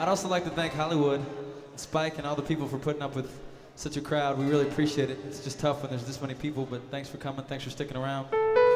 I'd also like to thank Hollywood, Spike, and all the people for putting up with such a crowd. We really appreciate it. It's just tough when there's this many people, but thanks for coming. Thanks for sticking around.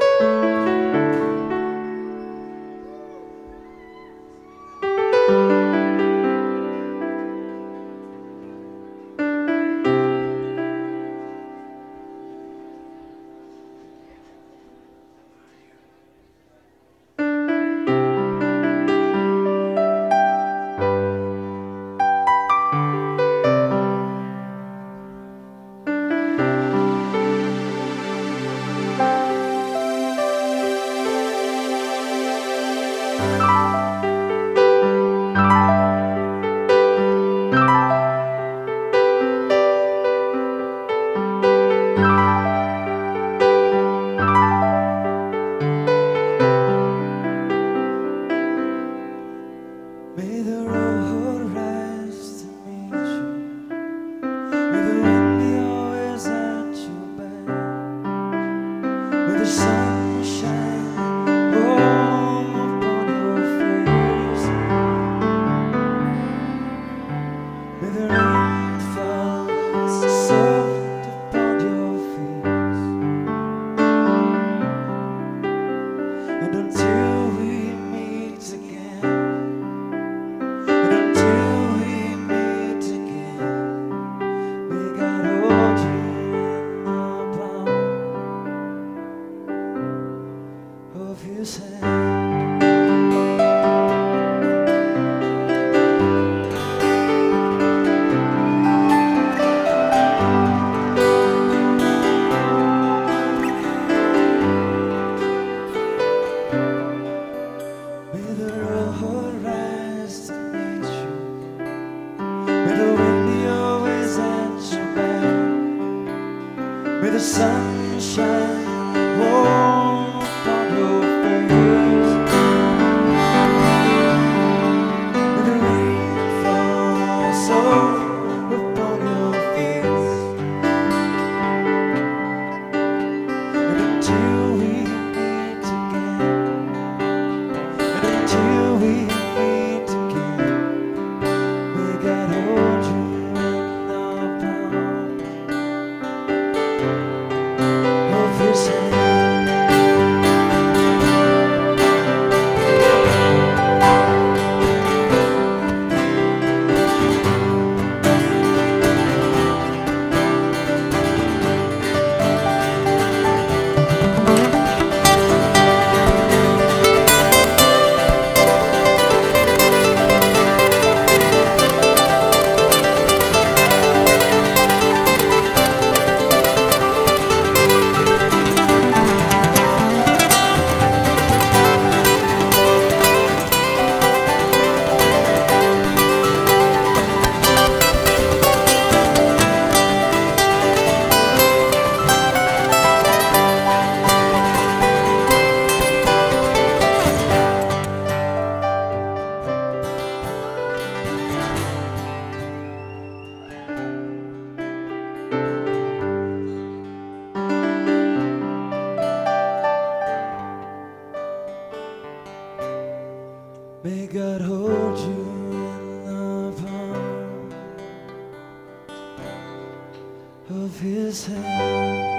May God hold you in the palm of His hand.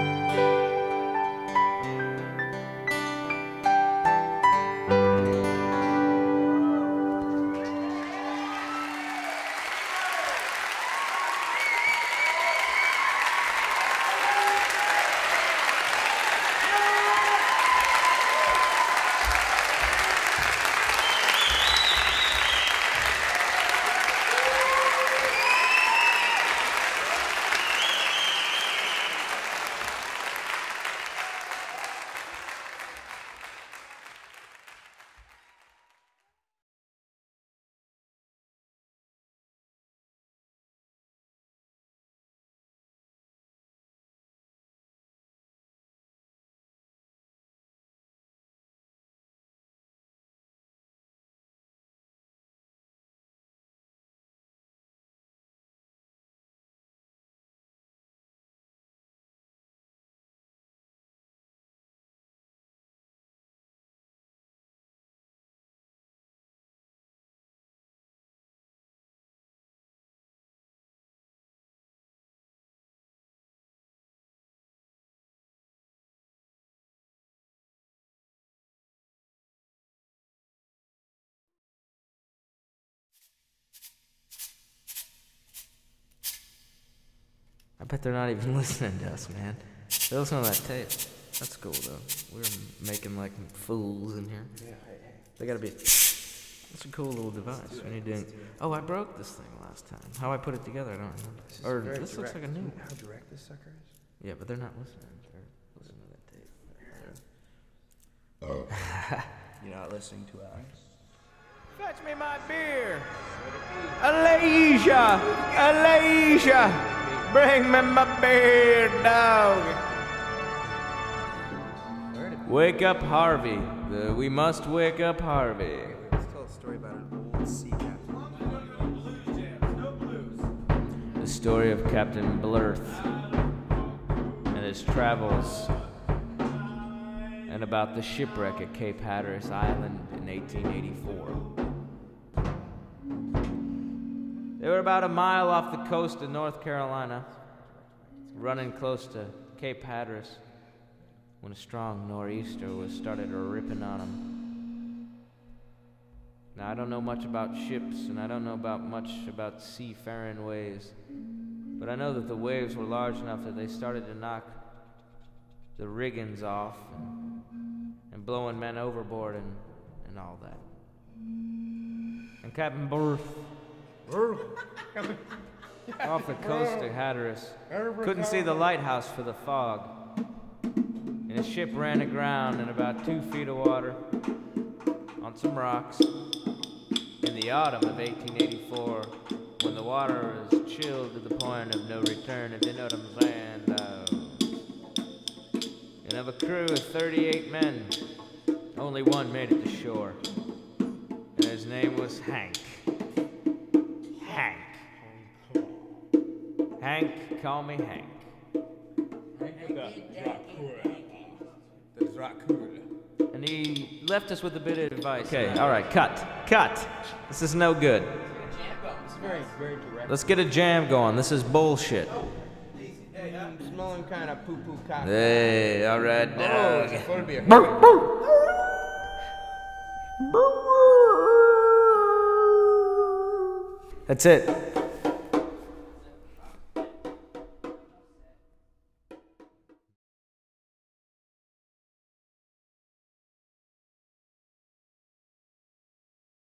I bet they're not even listening to us, man. They listen to that tape. That's cool, though. We're making like fools in here. Yeah, They gotta be... It's a cool little device. We need to... Oh, I broke this thing last time. How I put it together, I don't remember. Or this looks like a new one. How direct this sucker is? Yeah, but they're not listening. They're listening to that tape. You're not listening to us. Fetch me my beer. Alicia! Alicia! Bring me my beer, dog. Wake up, Harvey. We must wake up, Harvey. Let's tell a story about an old sea captain. The story of Captain Blurth and his travels, and about the shipwreck at Cape Hatteras Island in 1884. They were about a mile off the coast of North Carolina, running close to Cape Hatteras, when a strong nor'easter was started ripping on them. Now, I don't know much about ships, and I don't know much about seafaring ways, but I know that the waves were large enough that they started to knock the riggings off and blowing men overboard and all that. And Captain Burth, off the coast of Hatteras, couldn't see the lighthouse for the fog, and his ship ran aground in about 2 feet of water on some rocks in the autumn of 1884, when the water was chilled to the point of no return, if you know what I'm saying, though. And of a crew of 38 men, only one made it to shore, and his name was Hank. Hank, call me Hank. And he left us with a bit of advice. Okay, all right, cut. This is no good. It's very, very direct. Let's get a jam going. This is bullshit. I'm smelling kind of poo-poo cock. Hey, all right, dog. It's going to be a That's it.